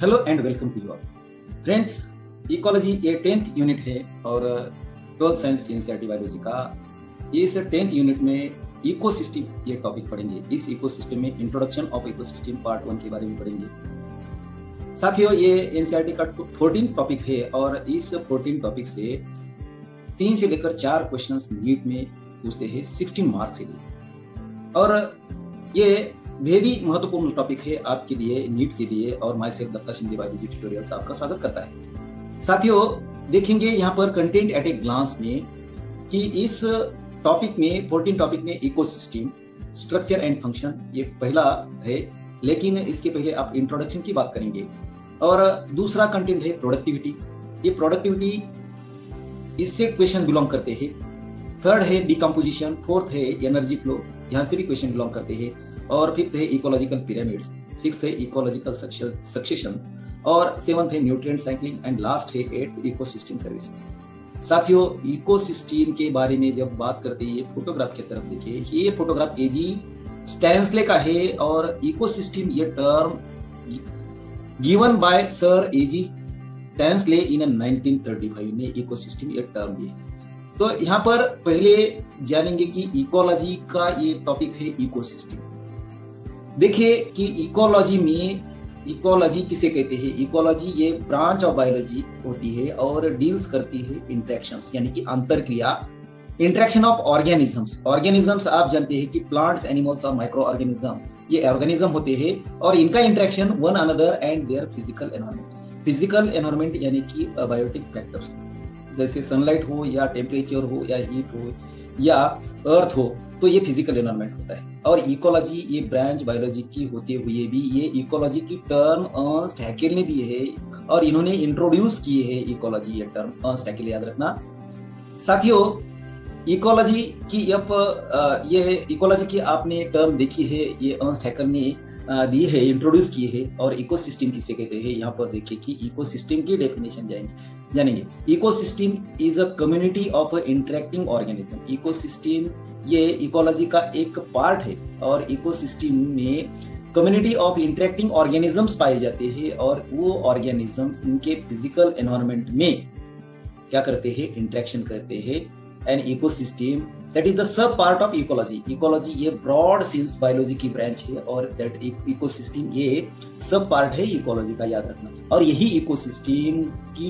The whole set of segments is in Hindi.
Hello and welcome to you all friends. Ecology ये 10th यूनिट है और 12th साइंस एनसीईआरटी बायोलॉजी का इस 10th यूनिट में इकोसिस्टम ये टॉपिक पढ़ेंगे। इस इकोसिस्टम में इंट्रोडक्शन ऑफ इकोसिस्टम पार्ट 1 के बारे में पढ़ेंगे। साथियों, ये एनसीईआरटी का 14 टॉपिक है और इस 14 टॉपिक से 3 से लेकर 4 क्वेश्चंस नीट में पूछते हैं 16 मार्क्स के लिए। और ये बेहद ही महत्वपूर्ण टॉपिक है आपके लिए, नीट के लिए। और myself Datta Shinde biology tutorials आपका स्वागत करता है। साथियों, देखेंगे यहाँ पर कंटेंट एट ए ग्लांस में कि इस टॉपिक में 14 टॉपिक में इकोसिस्टम, स्ट्रक्चर एंड फंक्शन ये पहला है, लेकिन इसके पहले आप इंट्रोडक्शन की बात करेंगे। और दूसरा कंटेंट है प्रोडक्टिविटी। ये प्रोडक्टिविटी इससे क्वेश्चन बिलोंग करते हैं। थर्ड है डिकम्पोजिशन, फोर्थ है एनर्जी फ्लो, यहाँ से भी क्वेश्चन बिलोंग करते हैं। और फिफ्थ है इकोलॉजिकल पिरामिड्स, सिक्स्थ है इकोलॉजिकल सक्सेशन और सेवंथ है न्यूट्रिएंट साइक्लिंग एंड लास्ट है 8th इकोसिस्टम सर्विसेज। साथियों, इकोसिस्टम के बारे में जब बात करते हैं, ये फोटोग्राफ की तरफ देखिए। ये फोटोग्राफ एजी स्टैंसले का है और इकोसिस्टम ये term given by sir A G Tansley in 1935 ने इकोसिस्टम ये टर्म दिया। तो यहाँ पर पहले जानेंगे कि इकोलॉजी का ये टॉपिक है इकोसिस्टम। देखिए कि इकोलॉजी में, इकोलॉजी किसे कहते हैं? इकोलॉजी ये ब्रांच ऑफ बायोलॉजी होती है और डील्स करती है इंटरेक्शंस, यानी कि अंतरक्रिया, इंटरेक्शन ऑफ ऑर्गेनिजम्स। ऑर्गेनिजम्स आप जानते हैं कि प्लांट्स, एनिमल्स और माइक्रो ऑर्गेनिज्म, ये ऑर्गेनिज्म होते हैं और इनका interaction one another and their physical environment. Physical environment यानी कि बायोटिक फैक्टर्स, जैसे सनलाइट हो या टेम्परेचर हो या हीट हो या अर्थ हो, तो ये फिजिकल एनवायरनमेंट होता है। और इकोलॉजी ये ब्रांच बायोलॉजी की होते हुए भी ये इकोलॉजी की टर्म अर्नस्ट हैकेल ने दी है और इन्होंने इंट्रोड्यूस की है इकोलॉजी ये टर्म, अर्नस्ट हैकेल याद रखना। साथियों, इकोलॉजी की ये इकोलॉजी की आपने टर्म देखी है, ये अर्नस्ट हैकेल ने दी है, इंट्रोड्यूस की है। और इकोसिस्टम किसे कहते हैं, यहाँ पर देखिए कि इकोसिस्टम की डेफिनेशन जानेंगे। Ecosystem is a community of interacting organism. Ecosystem ये इकोलॉजी का एक पार्ट है और इकोसिस्टम में कम्युनिटी ऑफ इंटरेक्टिंग ऑर्गेनिजम्स पाए जाते हैं और वो ऑर्गेनिज्म उनके फिजिकल एनवायरनमेंट में क्या करते हैं, इंटरेक्शन करते हैं। And ecosystem that is the sub part of ecology. Ecology ये ब्रॉड सेंस बायोलॉजी की ब्रांच है और दैट इकोसिस्टम ये सब पार्ट है इकोलॉजी का, याद रखना। और यही इकोसिस्टम की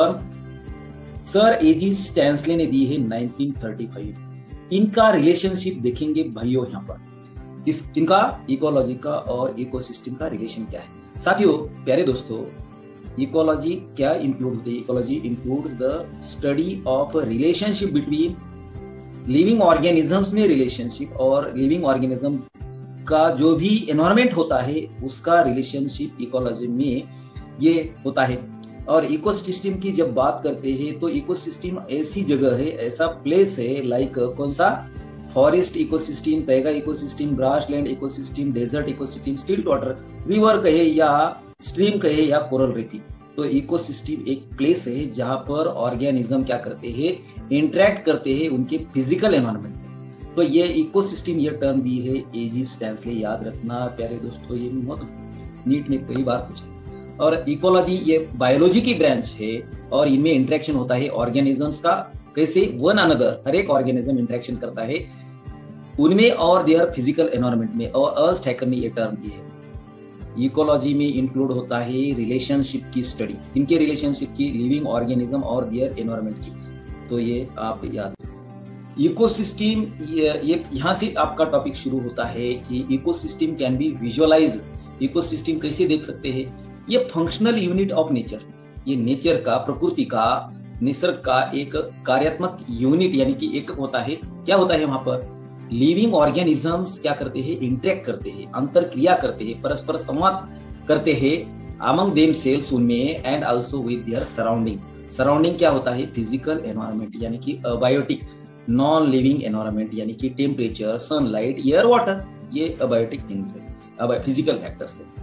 टर्म सर एजी स्टैंसले ने दी है 1935। इनका रिलेशनशिप देखेंगे भाइयों, यहाँ पर इनका इकोलॉजी का और इकोसिस्टम का रिलेशन क्या है। साथियों, प्यारे दोस्तों, इकोलॉजी क्या इंक्लूड होती है? Ecology includes the study of relationship between living organisms में रिलेशनशिप और लिविंग ऑर्गेनिज्म का जो भी एनवायरनमेंट होता है उसका रिलेशनशिप इकोलॉजी में ये होता है। और इकोसिस्टम की जब बात करते हैं तो इकोसिस्टम ऐसी जगह है, ऐसा प्लेस है, लाइक कौन सा? Forest ecosystem, taiga ecosystem, grassland ecosystem, desert ecosystem, still water, river कहे या स्ट्रीम कहे या कोरल रीफ। तो इकोसिस्टम एक प्लेस है जहां पर ऑर्गेनिज्म क्या करते हैं, इंटरेक्ट करते हैं उनके फिजिकल एनवायरनमेंट में। तो ये इकोसिस्टम ये टर्म दी है एजी स्टैंसले, याद रखना प्यारे दोस्तों, ये बहुत नीट में कई बार पूछा। और इकोलॉजी ये बायोलॉजी की ब्रांच है और इनमें इंटरेक्शन होता है ऑर्गेनिजम्स का, कैसे? वन अनदर, हर एक ऑर्गेनिज्म इंटरेक्शन करता है उनमें और देयर फिजिकल एनवायरनमेंट में। और अर्नस्ट हैकेल ने ये टर्म दी है। इकोलॉजी में इंक्लूड होता है रिलेशनशिप की स्टडी, इनके रिलेशनशिप की, लिविंग ऑर्गेनिज्म और देयर एनवायरनमेंट की। तो ये आप याद। इकोसिस्टम ये यहाँ से आपका टॉपिक शुरू होता है कि ecosystem can be visualized. Ecosystem कैसे देख सकते हैं? ये फंक्शनल यूनिट ऑफ नेचर, ये नेचर का, प्रकृति का, निसर्ग का एक कार्यात्मक यूनिट, यानी कि एक होता है। क्या होता है वहां पर? लिविंग ऑर्गेनिजम्स क्या करते हैं, इंटरेक्ट करते हैं, अंतरक्रिया करते हैं, परस्पर संवाद करते हैं अमंग देम सेल्स उनमें and also with their surrounding. Surrounding क्या होता है? फिजिकल एनवायरनमेंट, यानी कि अबायोटिक नॉन लिविंग एनवायरनमेंट, यानी कि टेम्परेचर, सनलाइट, एयर, वाटर, ये अबायोटिक थिंग्स है, फिजिकल फैक्टर्स है।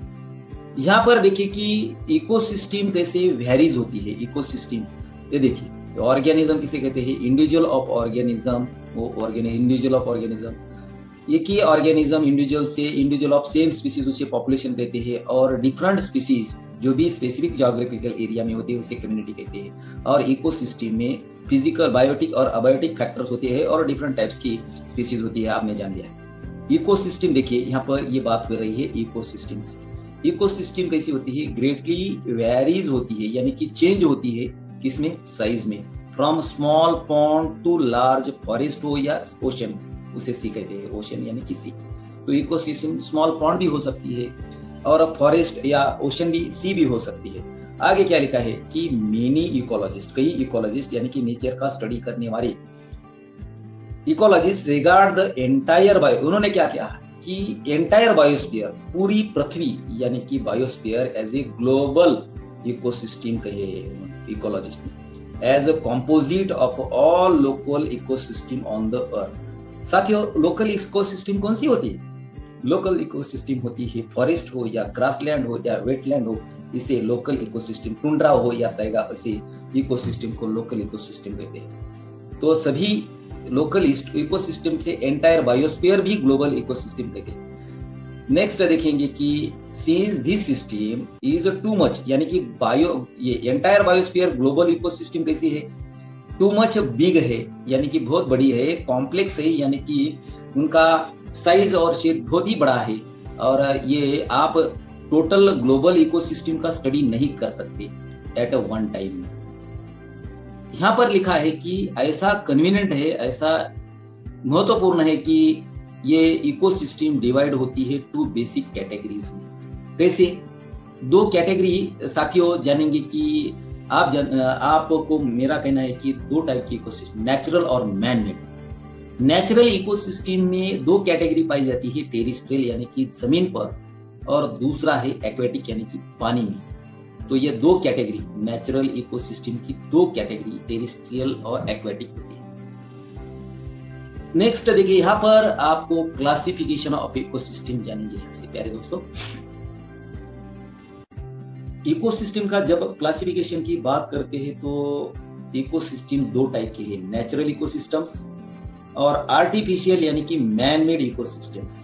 यहाँ पर देखिए कि इकोसिस्टम कैसे वेरीज होती है। इकोसिस्टम ये देखिए, ऑर्गेनिज्म किसे कहते हैं? इंडिविजुअल ऑफ ऑर्गेनिज्म, वो इंडिविजुअल ऑफ ऑर्गेनिज्म एक ही organism individual of same species उससे पॉपुलेशन रहते हैं और डिफरेंट स्पीसीज जो भी स्पेसिफिक ज्योग्राफिकल एरिया में होते हैं उसे कम्युनिटी कहते हैं। और इकोसिस्टम में फिजिकल, बायोटिक और अबायोटिक फैक्टर्स होते हैं और डिफरेंट टाइप्स की स्पीसीज होती है, आपने जान लिया है। इकोसिस्टम देखिए यहाँ पर ये बात कर रही है इकोसिस्टम्स। इकोसिस्टम कैसी होती है? ग्रेटली वेरीज होती है, यानी कि चेंज होती है किसमें? साइज में। From small pond to large forest हो या ओशन, उसे सी कहते हैं, ओशन यानी कि सी। तो इकोसिस्टम स्मॉल पॉन्ड भी हो सकती है और फॉरेस्ट या ओशन भी, सी भी हो सकती है। आगे क्या लिखा है कि मेनी इकोलॉजिस्ट, कई इकोलॉजिस्ट यानी कि नेचर का स्टडी करने वाले ecologist regard the entire bio, उन्होंने क्या किया कि एंटायर बायोस्फीयर, पूरी पृथ्वी यानी कि biosphere as a global ecosystem कहे इकोलॉजिस्ट ने, as a composite of all local ecosystem on the earth. साथियों, लोकल इकोसिस्टम कौन सी होती है? लोकल इकोसिस्टम होती है फॉरेस्ट हो या ग्रासलैंड हो या वेटलैंड हो, इसे लोकल इकोसिस्टम, टुंड्रा हो या तैगा, इसे इकोसिस्टम को लोकल इकोसिस्टम कहते हैं। तो सभी लोकल इकोसिस्टम से एंटायर बायोस्फीयर भी ग्लोबल इकोसिस्टम कहते हैं। नेक्स्ट देखेंगे कि since this system is too much, यानी कि ये एंटायर बायोस्फीयर ग्लोबल इकोसिस्टम कैसी है? टू मच बिग है, यानी कि बहुत बड़ी है, कॉम्प्लेक्स है, यानी कि उनका साइज और शेप बहुत ही बड़ा है, और ये आप टोटल ग्लोबल इकोसिस्टम का स्टडी नहीं कर सकते एट अ वन टाइम। यहाँ पर लिखा है कि ऐसा कन्वीनियंट है, ऐसा महत्वपूर्ण है कि ये इकोसिस्टम डिवाइड होती है टू बेसिक कैटेगरीज में। कैसे? दो कैटेगरी साथियों जानेंगे कि आपको मेरा कहना है कि दो टाइप की इकोसिस्टम, नेचुरल और मैन मेड। नेचुरल इकोसिस्टम में दो कैटेगरी पाई जाती है, टेरिस्ट्रियल यानी कि जमीन पर, और दूसरा है एक्वेटिक यानी कि पानी में। तो ये दो कैटेगरी, नेचुरल इकोसिस्टम की दो कैटेगरी, टेरिस्ट्रियल और एक्वेटिक होती है। नेक्स्ट देखिए, यहाँ पर आपको क्लासिफिकेशन ऑफ इकोसिस्टम जानेंगे इससे प्यारे दोस्तों। इकोसिस्टम का जब क्लासिफिकेशन की बात करते हैं तो इकोसिस्टम दो टाइप के हैं, नेचुरल इकोसिस्टम्स और आर्टिफिशियल यानी कि man made ecosystems.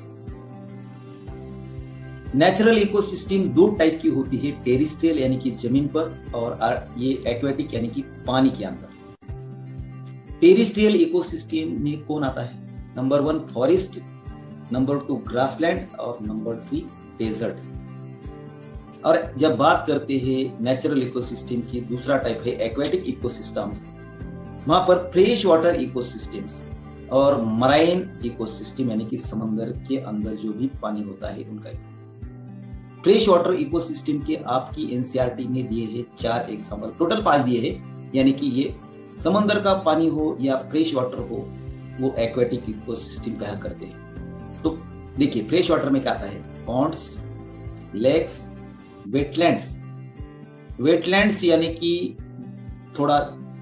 Natural ecosystem दो टाइप की होती है, टेरिस्ट्रियल यानी कि जमीन पर, और ये एक्वेटिक यानी कि पानी के अंदर। टेरिस्ट्रियल इकोसिस्टम में कौन आता है? नंबर 1 फॉरेस्ट, नंबर 2 ग्रासलैंड और नंबर 3 डेजर्ट। और जब बात करते हैं नेचुरल इकोसिस्टम की, दूसरा टाइप है एक्वेटिक इकोसिस्टम्स। वहां पर फ्रेश वाटर इकोसिस्टम्स और मराइन इकोसिस्टम यानी कि समंदर के अंदर जो भी पानी होता है उनका। फ्रेश वाटर इकोसिस्टम के आपकी एनसीईआरटी में दिए हैं 4 एग्जांपल, टोटल 5 दिए हैं, यानी कि ये समंदर का पानी हो या फ्रेश वाटर हो, वो एक्वेटिक इकोसिस्टम कहा करते हैं। तो देखिए, फ्रेश वाटर में क्या आता है? Pond's, lakes, wetlands. वेटलैंड्स यानी कि थोड़ा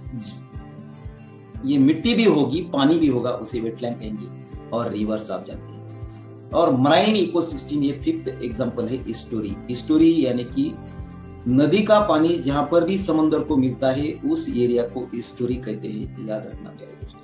ये मिट्टी भी होगी, पानी भी होगा, उसे वेटलैंड कहेंगे, और रिवर्स आप जानते हैं। और मराइन इकोसिस्टम, ये 5th एग्जांपल है एस्टुरी। एस्टुरी यानी कि नदी का पानी जहां पर भी समंदर को मिलता है उस एरिया को एस्टुरी कहते हैं, याद रखना प्यारे दोस्तों।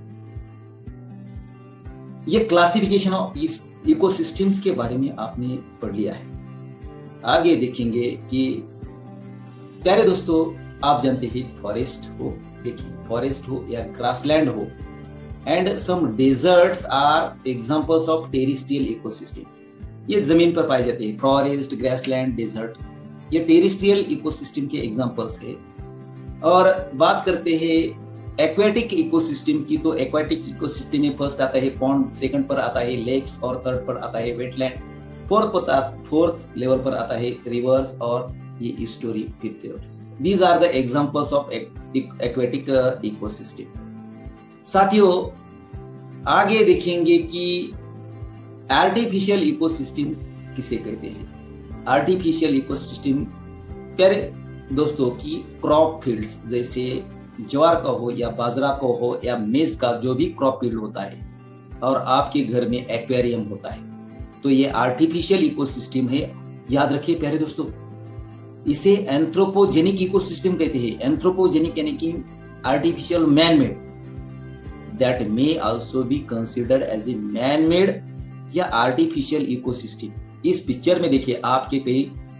ये क्लासिफिकेशन ऑफ इकोसिस्टम्स के बारे में आपने पढ़ लिया है। आगे देखेंगे कि प्यारे दोस्तों, आप जानते हैं फॉरेस्ट हो, देखिए फॉरेस्ट हो या ग्रासलैंड हो, and some deserts are examples of terrestrial ecosystem. ये जमीन पर पाए जाते हैं, फॉरेस्ट, ग्रासलैंड, डेजर्ट, ये टेरिस्ट्रियल इकोसिस्टम के एग्जांपल्स है। और बात करते हैं एक्वेटिक इकोसिस्टम की, तो एक्वेटिक इकोसिस्टम में फर्स्ट आता है पॉन्ड, सेकंड पर आता है लेक्स, और थर्ड पर आता है वेटलैंड, फोर्थ लेवल पर आता है रिवर्स, और ये estuary 5th level. These are the examples of aquatic ecosystem। साथियों, आगे देखेंगे कि आर्टिफिशियल इकोसिस्टम किसे कहते हैं। आर्टिफिशियल इकोसिस्टम प्यारे दोस्तों की क्रॉप फील्ड्स, जैसे ज्वार का हो या बाजरा का हो या मेज का जो भी क्रॉप फील्ड होता है, और आपके घर में एक्वेरियम होता है, तो ये आर्टिफिशियल इकोसिस्टम है। याद रखिए प्यारे दोस्तों, इसे एंथ्रोपोजेनिक इकोसिस्टम कहते हैं। एंथ्रोपोजेनिक यानी कि artificial man made, that may also be considered as a man made या आर्टिफिशियल इकोसिस्टम। इस पिक्चर में देखिए आपके कई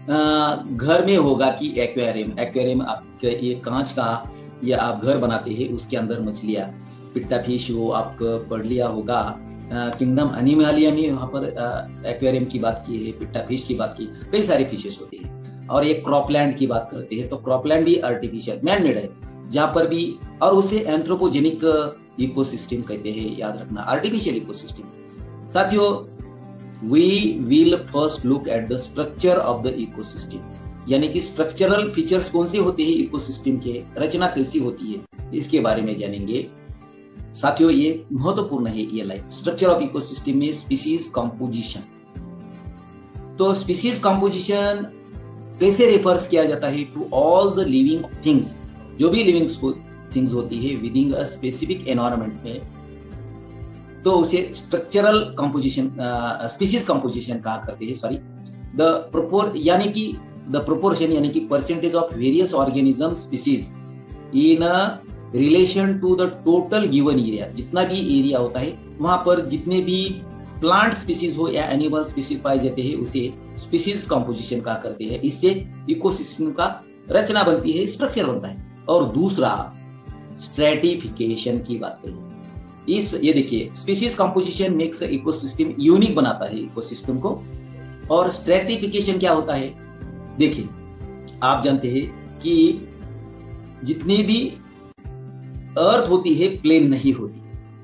घर में होगा कि एक्वेरियम, एक्वेरियम आपके ये कांच का या आप घर बनाते हैं उसके अंदर मछलियाँ, पिट्टा फिश वो आप पढ़ लिया होगा। किंगडम एनिमलिया में वहाँ पर एक्वेरियम की बात की है, पिट्टा फिश की बात की, कई सारे फिशेस होते हैं। और ये क्रॉपलैंड की बात करते हैं तो क्रॉपलैंड भी आर्टिफिशियल मैन मेड है, जहाँ पर भी, और उसे एंथ्रोपोजेनिक इकोसिस्टम कहते हैं, याद रखना, आर्टिफिशियल इकोसिस्टम। साथियों, we will first look at the structure of the ecosystem, यानी कि स्ट्रक्चरल फीचर्स कौन से होते हैं इकोसिस्टम के, रचना कैसी होती है, इसके बारे में जानेंगे। साथियों, ये महत्वपूर्ण है ये लाइफ। स्ट्रक्चर ऑफ इकोसिस्टम में स्पीसीज कंपोजिशन, तो स्पीसीज कंपोजिशन कैसे रेफर्स किया जाता है to all the living things, जो भी लिविंग थिंग्स होती है विदिन अ स्पेसिफिक एनवायरनमेंट में, तो उसे स्ट्रक्चरल कंपोजिशन, स्पीसीज कंपोजिशन कहा करते हैं। सॉरी, द यानी कि द प्रोपोर्शन, यानी कि percentage of various organism species in relation to the total given area, जितना भी एरिया होता है वहां पर जितने भी प्लांट स्पीसीज हो या एनिमल स्पीसीज पाए जाते हैं उसे स्पीसीज कंपोजिशन कहा करते हैं। इससे इकोसिस्टम का रचना बनती है, स्ट्रक्चर बनता है। और दूसरा स्ट्रेटिफिकेशन की बात करें, ये देखिए, species composition makes ecosystem unique बनाता है इकोसिस्टम को। और स्ट्रेटिफिकेशन क्या होता है, देखिए आप जानते हैं कि जितनी भी अर्थ होती है प्लेन नहीं होती,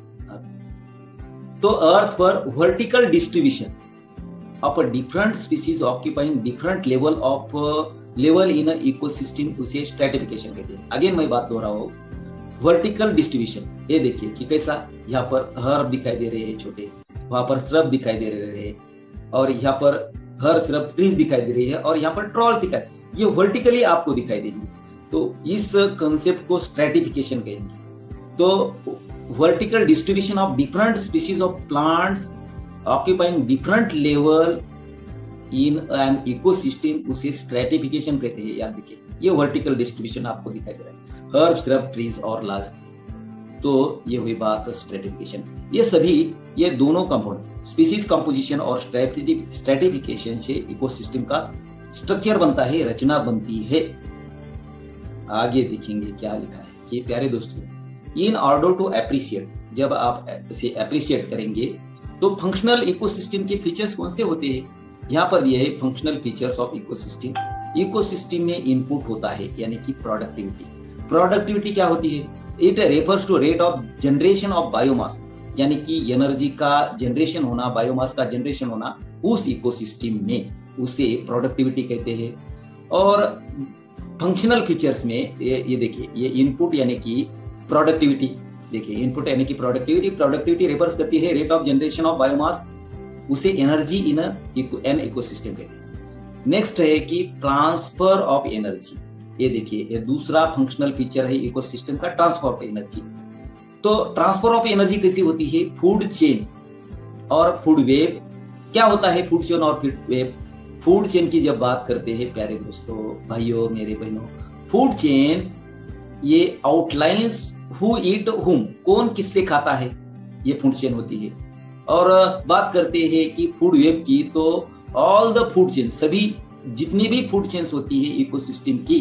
तो अर्थ पर vertical distribution of different species occupying different level in ecosystem, उसे स्ट्रेटिफिकेशन कहते हैं। अगेन मैं बात दोहराऊं, वर्टिकल डिस्ट्रीब्यूशन, ये देखिए कि कैसा, यहाँ पर हर्ब दिखाई दे रहे हैं छोटे, वहां पर श्रब दिखाई दे रहे हैं, और यहाँ पर हर तरफ ट्रीज दिखाई दे रही है, और यहाँ पर ट्रॉल दिखाई, ये वर्टिकली आपको दिखाई देंगे। तो इस कंसेप्ट को स्ट्रेटिफिकेशन कहेंगे। तो vertical distribution of different species of plants occupying different level in an ecosystem, उसे स्ट्रेटिफिकेशन कहते हैं। याद रखिए, ये वर्टिकल डिस्ट्रीब्यूशन आपको दिखाई दे रहा है, हर्ब, श्रब, ट्रीज और लास्ट, तो ये हुई बात स्ट्रेटिफिकेशन। ये सभी, ये दोनों कंपोनेंट, स्पीसीज कंपोजिशन और स्ट्रेटिफिकेशन से इकोसिस्टम का स्ट्रक्चर बनता है, रचना बनती है। आगे देखेंगे क्या लिखा है कि प्यारे दोस्तों, इन ऑर्डर टू एप्रिशिएट, जब आप इसे एप्रिशिएट करेंगे तो फंक्शनल इकोसिस्टम के फीचर्स कौन से होते हैं, यहाँ पर दिए है functional features of ecosystem. Ecosystem में इनपुट होता है, यानी कि प्रोडक्टिविटी। प्रोडक्टिविटी क्या होती है, it refers to rate of generation of biomass, यानी कि एनर्जी का जनरेशन होना, बायोमास का जनरेशन होना उस इकोसिस्टम में, उसे प्रोडक्टिविटी कहते हैं। और फंक्शनल फीचर्स में ये देखिए, ये इनपुट यानी कि प्रोडक्टिविटी, देखिए इनपुट यानी कि प्रोडक्टिविटी रेफर्स करती है rate of generation of biomass, उसे एनर्जी इन एन इकोसिस्टम कहते हैं। नेक्स्ट है कि ट्रांसफर ऑफ एनर्जी, ये देखिए ये दूसरा फंक्शनल फीचर है इकोसिस्टम का, ट्रांसफर ऑफ एनर्जी। तो ट्रांसफर ऑफ एनर्जी कैसी होती है, फूड चेन और फूड वेव। क्या होता है फूड चेन और फूड वेव? फूड चेन की जब बात करते हैं प्यारे दोस्तों, भाइयों, मेरे बहनों, फूड चेन ये आउटलाइंस हु ईट हुम, कौन किससे खाता है, ये फूड चेन होती है। और बात करते हैं कि फूड वेब की, तो ऑल द फूड चेन, सभी जितनी भी फूड चेन्स होती है इकोसिस्टम की,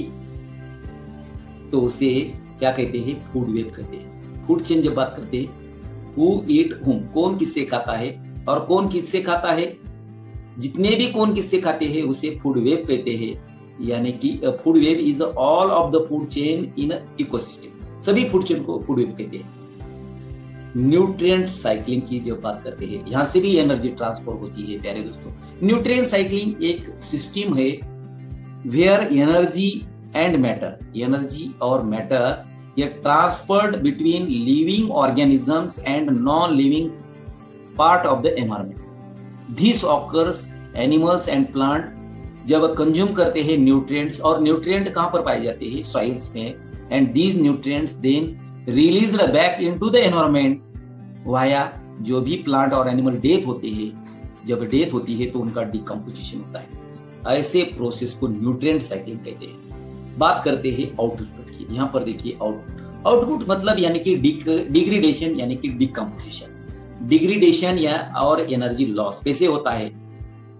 तो उसे क्या कहते हैं, फूड वेब कहते हैं। फूड चेन जब बात करते हैं, हु ईट हुम, कौन किससे खाता है, और कौन किससे खाता है, जितने भी कौन किससे खाते हैं उसे फूड वेब कहते हैं। यानी कि food web is all of the food chain in ecosystem, सभी फूड चेन को फूड वेब कहते हैं। न्यूट्रिएंट साइक्लिंग की जब बात करते हैं, यहां से भी एनर्जी ट्रांसफर होती है प्यारे दोस्तों। न्यूट्रिएंट साइक्लिंग एक सिस्टम है where energy and matter, energy और मैटर ये transferred between living organisms and non living part of the environment. This occurs animals and plant जब कंज्यूम करते हैं न्यूट्रिएंट्स, और न्यूट्रिएंट कहां पर पाए जाते हैं, सॉइल्स में, and these nutrients then released back into the environment via, जो भी प्लांट और एनिमल डेथ होते हैं, जब डेथ होती है तो उनका डिकम्पोजिशन होता है। ऐसे प्रोसेस को न्यूट्रिएंट साइक्लिंग कहते हैं। बात करते हैं आउटपुट की, यहाँ पर देखिए आउटपुट मतलब यानी कि डिग्रेडेशन यानी कि डिकम्पोजिशन। डिग्रेडेशन या और एनर्जी लॉस कैसे होता है,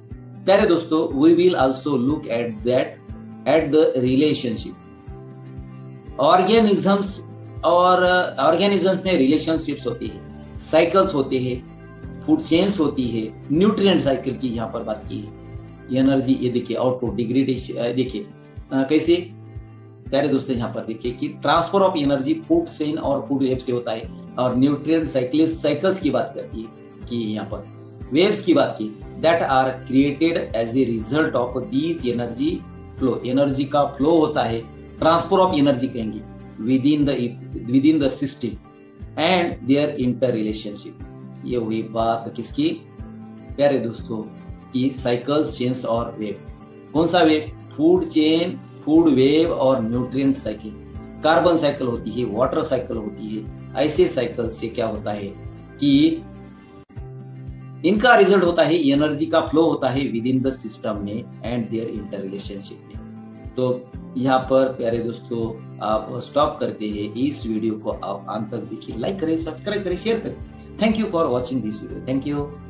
प्यारे दोस्तों, we will also look at the relationship. Organisms और ऑर्गेनिजम्स में रिलेशनशिप्स होती है, साइकिल्स होते हैं, फूड चेन्स होती है, न्यूट्रिएंट साइकिल की यहाँ पर बात की है। एनर्जी, ये देखिए आउटपुट डिग्रेडेशन, देखिए कैसे प्यारे दोस्तों यहाँ पर देखिए कि transfer of energy food chain और फूड वेब से होता है, और न्यूट्रिएंट साइकिल्स की बात करती है कि यहाँ पर वेव्स की बात की, that are created as a result of these energy flow. Energy का फ्लो होता है, ट्रांसफर ऑफ एनर्जी कहेंगे within the system and their interrelationship. ये हुई बात किसकी प्यारे दोस्तों की, साइकिल, चेन्स और वेव। कौन सा web? Food chain, food web और न्यूट्रिएंट साइकिल। कार्बन साइकिल होती है, वाटर साइकिल होती है। ऐसे साइकिल से क्या होता है कि इनका रिजल्ट होता है एनर्जी का फ्लो होता है विद इन द सिस्टम में एंड देयर इंटर रिलेशनशिप में। तो यहाँ पर प्यारे दोस्तों आप स्टॉप करते हैं, इस वीडियो को आप अंत तक देखिए, लाइक करें, सब्सक्राइब करें, शेयर करें। Thank you for watching this video. Thank you.